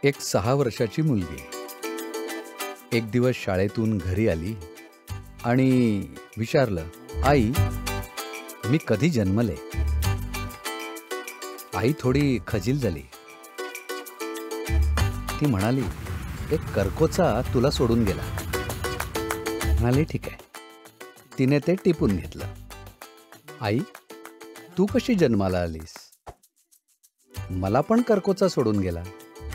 एक 6 वर्षाची मुलगी एक दिवस शाळेतून घरी आली आणि विचारलं, आई, मी कधी जन्मले? आई थोडी खजील झाली. ती म्हणाली, एक करकोचा तुला सोडून गेला. म्हणाली, ठीक आहे. तिने ते टिपून घेतलं. आई, तू कशी जन्माला आलीस? मला पण करकोचा सोडून गेला.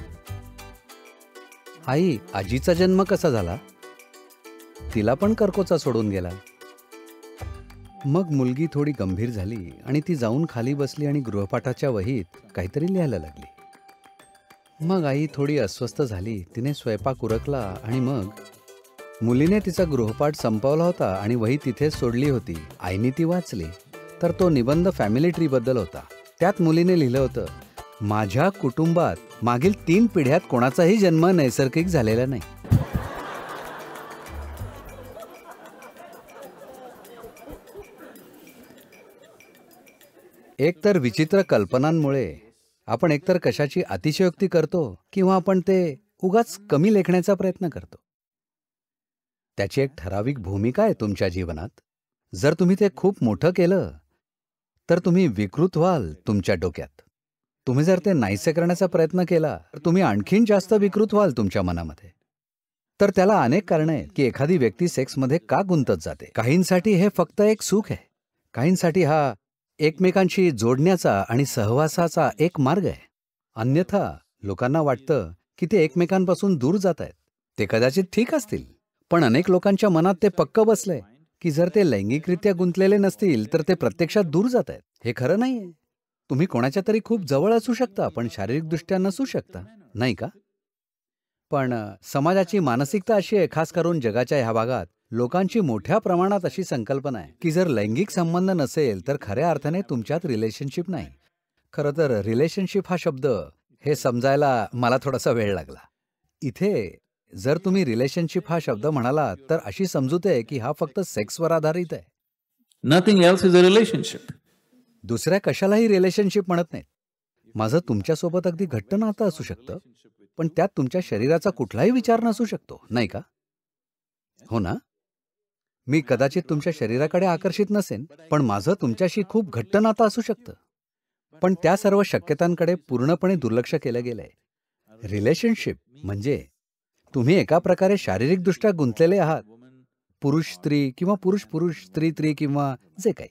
आई, आजीचा जन्म कसा झाला? तिला पण करकोचा सोडून गेला. मग मुलगी थोडी गंभीर झाली आणि ती जाऊन खाली बसली आणि गृहपाठाच्या वहीत काहीतरी लिहायला लागली. मग आई थोडी अस्वस्थ झाली. तिने स्वयंपाक उरकला आणि मग मुलीने तिचा गृहपाठ संपवला होता आणि वही तिथेच सोडली होती. आईने ती वाचली तर तो निबंध फॅमिली ट्री बद्दल होता. त्यात मुलीने लिहिलं होतं, माझ्या कुटुंबात मागील 3 पिढ्यात कोणाचाही जन्म नैसर्गिक झालेला नाही. एकतर विचित्र कल्पनांमुळे आपण एकतर कशाची अतिशयोक्ती करतो किंवा आपण ते उगाच कमी लेखण्याचा प्रयत्न करतो. त्याची एक ठराविक भूमिका आहे तुमच्या जीवनात. जर तुम्ही ते खूप मोठं केलं तर तुम्ही विकृत व्हाल तुमच्या डोक्यात. तुम्ही जर ते नाहीसे करण्याचा प्रयत्न केला तर तुम्ही आणखीन जास्त विकृत व्हाल तुमच्या मनामध्ये. तर त्याला अनेक कारणं आहेत की एखादी व्यक्ती सेक्समध्ये का गुंतत जाते. काहींसाठी हे फक्त एक सुख आहे. काहींसाठी हा एकमेकांशी जोडण्याचा आणि सहवासाचा एक मार्ग आहे. अन्यथा लोकांना वाटतं की ते एकमेकांपासून दूर जात आहेत. ते कदाचित ठीक असतील, पण अनेक लोकांच्या मनात ते पक्क बसलंय की जर ते लैंगिकरित्या गुंतलेले नसतील तर ते प्रत्यक्षात दूर जात आहेत. हे खरं नाहीये. तुम्ही कोणाच्या तरी खूप जवळ असू शकता पण शारीरिकदृष्ट्या नसू शकता, नाही का? पण समाजाची मानसिकता अशी आहे, खास करून जगाच्या ह्या भागात लोकांची मोठ्या प्रमाणात अशी संकल्पना आहे की जर लैंगिक संबंध नसेल तर खऱ्या अर्थाने तुमच्यात रिलेशनशिप नाही. खरं तर रिलेशनशिप हा शब्द हे समजायला मला थोडासा वेळ लागला. इथे जर तुम्ही रिलेशनशिप हा शब्द म्हणाला तर अशी समजूत आहे की हा फक्त सेक्सवर आधारित आहे. Nothing else is a relationship. दुसऱ्या कशालाही रिलेशनशिप म्हणत नाहीत. माझं तुमच्यासोबत अगदी घट्ट नातं असू शकतं, पण त्यात तुमच्या शरीराचा कुठलाही विचार नसू शकतो, नाही का? हो ना? मी कदाचित तुमच्या शरीराकडे आकर्षित नसेन, पण माझं तुमच्याशी खूप घट्ट नातं असू शकतं. पण त्या सर्व शक्यतांकडे पूर्णपणे दुर्लक्ष केलं गेलंय. रिलेशनशिप म्हणजे तुम्ही एका प्रकारे शारीरिकदृष्ट्या गुंतलेले आहात. पुरुष स्त्री किंवा पुरुष पुरुष स्त्री स्त्री किंवा जे काही.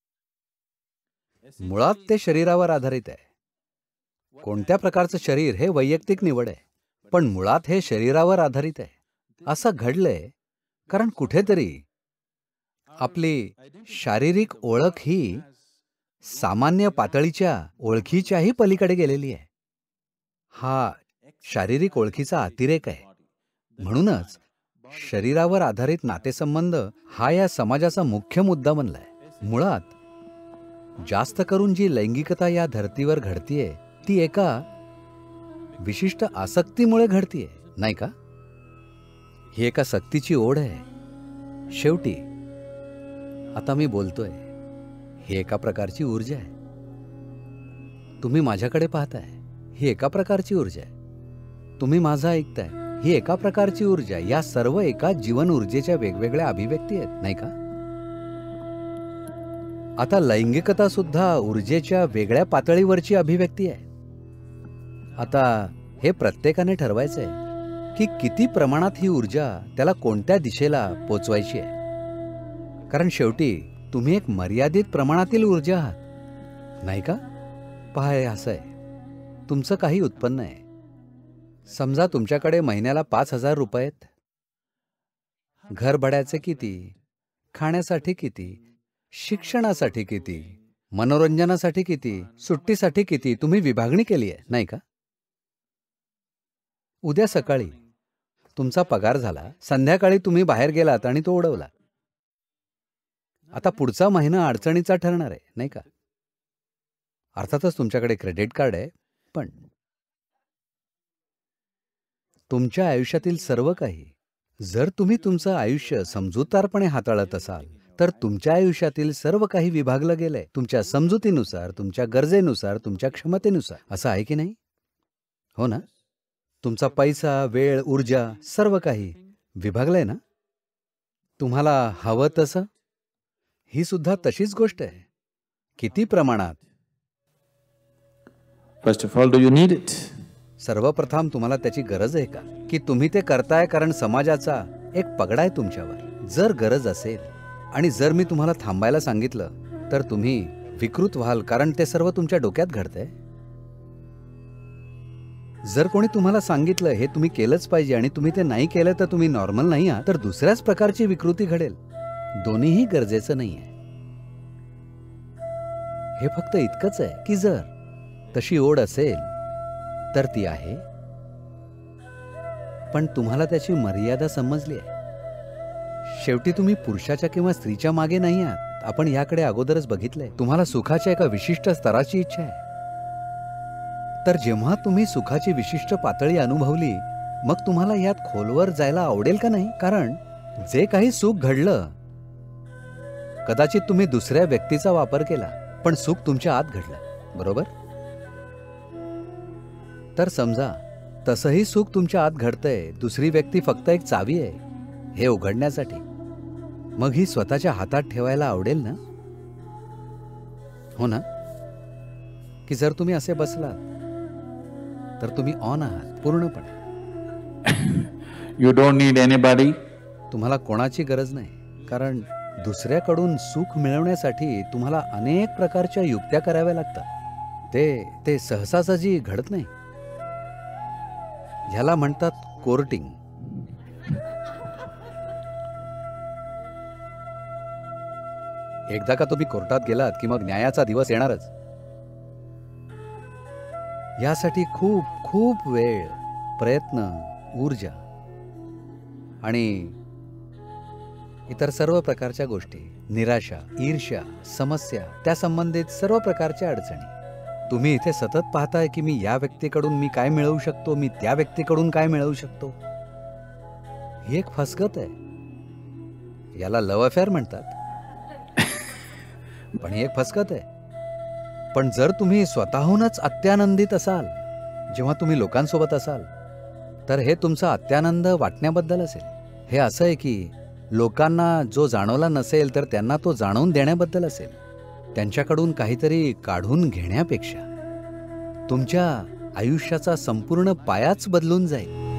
मुळात ते शरीरावर आधारित आहे. कोणत्या प्रकारचं शरीर हे वैयक्तिक निवड आहे, पण मुळात हे शरीरावर आधारित आहे. असं घडलंय कारण कुठेतरी आपली शारीरिक ओळख ही सामान्य पातळीच्या ओळखीच्याही पलीकडे गेलेली आहे. हा शारीरिक ओळखीचा अतिरेक आहे. म्हणूनच शरीरावर आधारित नातेसंबंध हा या समाजाचा मुख्य मुद्दा बनलाय. मुळात जास्त करून जी लैंगिकता या धर्तीवर घडतीये ती एका विशिष्ट आसक्तीमुळे घडतीये, नाही का? ही एका सक्तीची ओढ आहे. शेवटी आता मी बोलतोय, ही एका प्रकारची ऊर्जा आहे. तुम्ही माझ्याकडे पाहताय, ही एका प्रकारची ऊर्जा आहे. तुम्ही माझं ऐकताय, ही एका प्रकारची ऊर्जा. या सर्व एका जीवन ऊर्जेच्या वेगवेगळ्या अभिव्यक्ती आहेत, नाही का? आता लैंगिकता सुद्धा ऊर्जेच्या वेगळ्या पातळीवरची अभिव्यक्ती आहे. आता हे प्रत्येकाने ठरवायचंय की किती प्रमाणात ही ऊर्जा त्याला कोणत्या दिशेला पोचवायची आहे. कारण शेवटी तुम्ही एक मर्यादित प्रमाणातील ऊर्जा आहात, नाही का? पहा, हे असं आहे, तुमचं काही उत्पन्न आहे. समजा तुमच्याकडे महिन्याला 5,000 रुपये आहेत. घर भाड्याचे किती, खाण्यासाठी किती, शिक्षणासाठी किती, मनोरंजनासाठी किती, सुट्टीसाठी किती, तुम्ही विभागणी केली आहे, नाही का? उद्या सकाळी तुमचा पगार झाला, संध्याकाळी तुम्ही बाहेर गेलात आणि तो उडवला. आता पुढचा महिना अडचणीचा ठरणार आहे, नाही का? अर्थातच तुमच्याकडे क्रेडिट कार्ड आहे, पण तुमच्या आयुष्यातील सर्व काही जर तुम्ही तुमचं आयुष्य समजूतदारपणे हाताळत असाल तर तुमच्या आयुष्यातील सर्व काही विभागलं गेलंय तुमच्या समजुतीनुसार, तुमच्या गरजेनुसार, तुमच्या क्षमतेनुसार. असं आहे की नाही? हो ना? तुमचा पैसा, वेळ, ऊर्जा सर्व काही विभागलंय ना? तुम्हाला हवं तसं? ही सुद्धा तशीच गोष्ट आहे. किती प्रमाणात? First of all, do you need it? सर्वप्रथम तुम्हाला त्याची गरज आहे का? की तुम्ही ते करताय कारण समाजाचा एक पगडा आहे तुमच्यावर? जर गरज असेल आणि जर मी तुम्हाला थांबायला सांगितलं तर तुम्ही विकृत व्हाल, कारण ते सर्व तुमच्या डोक्यात घडतंय. जर कोणी तुम्हाला सांगितलं हे तुम्ही केलंच पाहिजे आणि तुम्ही ते नाही केलं तर तुम्ही नॉर्मल नाही आहात, तर दुसऱ्याच प्रकारची विकृती घडेल. दोन्हीही गरजेचं नाहीये. हे फक्त इतकंच आहे की जर तशी ओढ असेल तर ती आहे, पण तुम्हाला त्याची मर्यादा समजली आहे. शेवटी तुम्ही पुरुषाच्या किंवा स्त्रीच्या मागे नाही आहात. आपण याकडे अगोदरच बघितलंय. तुम्हाला सुखाच्या एका विशिष्ट स्तराची इच्छा आहे. तर जेव्हा तुम्ही सुखाची विशिष्ट पातळी अनुभवली, मग तुम्हाला यात खोलवर जायला आवडेल का नाही? कारण जे काही सुख घडलं, कदाचित तुम्ही दुसऱ्या व्यक्तीचा वापर केला, पण सुख तुमच्या आत घडलं, बरोबर? तर समजा तसंही सुख तुमच्या आत घडतंय. दुसरी व्यक्ती फक्त एक चावी आहे हे उघडण्यासाठी. मग ही स्वतःच्या हातात ठेवायला आवडेल ना? हो ना? की जर तुम्ही असे बसलात तर तुम्ही ऑन आहात पूर्णपणे. You don't need anybody. तुम्हाला कोणाची गरज नाही, कारण दुसऱ्याकडून सुख मिळवण्यासाठी तुम्हाला अनेक प्रकारच्या युक्त्या कराव्या लागतात. ते सहसासहजी घडत नाही. ह्याला म्हणतात कोर्टिंग. एकदा का तुम्ही कोर्टात गेलात की मग न्यायाचा दिवस येणारच. यासाठी खूप खूप वेळ, प्रयत्न, ऊर्जा आणि इतर सर्व प्रकारच्या गोष्टी, निराशा, ईर्ष्या, समस्या, त्या संबंधित सर्व प्रकारच्या अडचणी. तुम्ही इथे सतत पाहताय की मी या व्यक्तीकडून मी काय मिळवू शकतो, मी त्या व्यक्तीकडून काय मिळवू शकतो. ही एक फसगत आहे. याला लव्ह अफेअर म्हणतात, पण ही एक फसगत आहे. पण जर तुम्ही स्वतःहूनच अत्यानंदित असाल जेव्हा तुम्ही लोकांसोबत असाल, तर हे तुमचा अत्यानंद वाटण्याबद्दल असेल. हे असं आहे की लोकांना जो जाणवला नसेल तर त्यांना तो जाणवून देण्याबद्दल असेल. त्यांच्याकडून काहीतरी काढून घेण्यापेक्षा तुमच्या आयुष्याचा संपूर्ण पायाच बदलून जाईल.